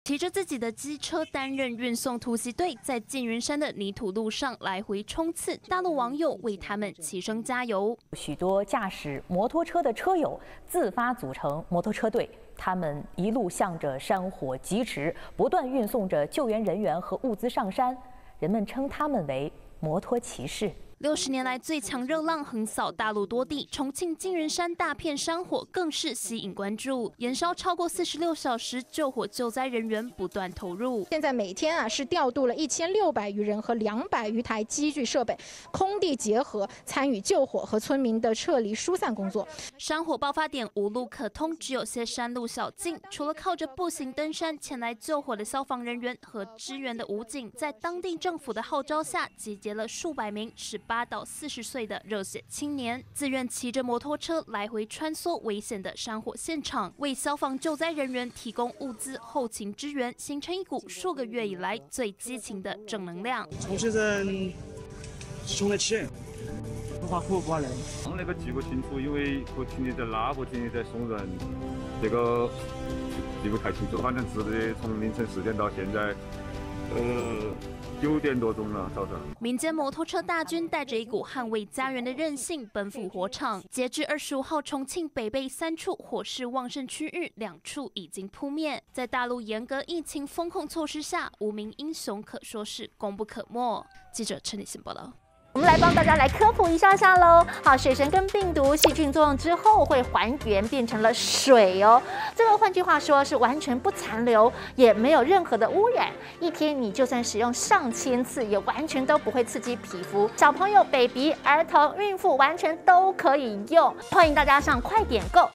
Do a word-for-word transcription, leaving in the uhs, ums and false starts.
骑着自己的机车担任运送突袭队，在缙云山的泥土路上来回冲刺。大陆网友为他们齐声加油。 许多驾驶摩托车的车友自发组成摩托车队，他们一路向着山火疾驰，不断运送着救援人员和物资上山。人们称他们为摩托骑士。 六十年来最强热浪横扫大陆多地，重庆缙云山大片山火更是吸引关注，燃烧超过四十六小时，救火救灾人员不断投入。 现在每天啊是调度了一千六百余人和两百余台机具设备，空地结合参与救火和村民的撤离疏散工作。 山火爆发点无路可通，只有些山路小径，除了靠着步行登山前来救火的消防人员和支援的武警，在当地政府的号召下，集结了数百名十八到四十岁的热血青年，自愿骑着摩托车来回穿梭危险的山火现场，为消防救灾人员提供物资后勤支援，形成一股数个月以来最激情的正能量。 重庆人穷得起，不怕苦不怕累。 我那个记不清楚，因为不清你在哪，不清你在松仁，这个记不太清楚。反正记得从凌晨四点到现在，呃。九点多钟了，早上。 民间摩托车大军带着一股捍卫家园的韧性，奔赴火场。截至二十五号，重庆北碚三处火势旺盛区域，两处已经扑灭。在大陆严格疫情风控措施下，无名英雄可说是功不可没。记者陈立信报道。 我们来帮大家来科普一下下喽。好，水神跟病毒细菌作用之后会还原变成了水哦。这个换句话说是完全不残留，也没有任何的污染。一天你就算使用上千次，也完全都不会刺激皮肤。小朋友、baby、儿童、孕妇完全都可以用。欢迎大家上快点购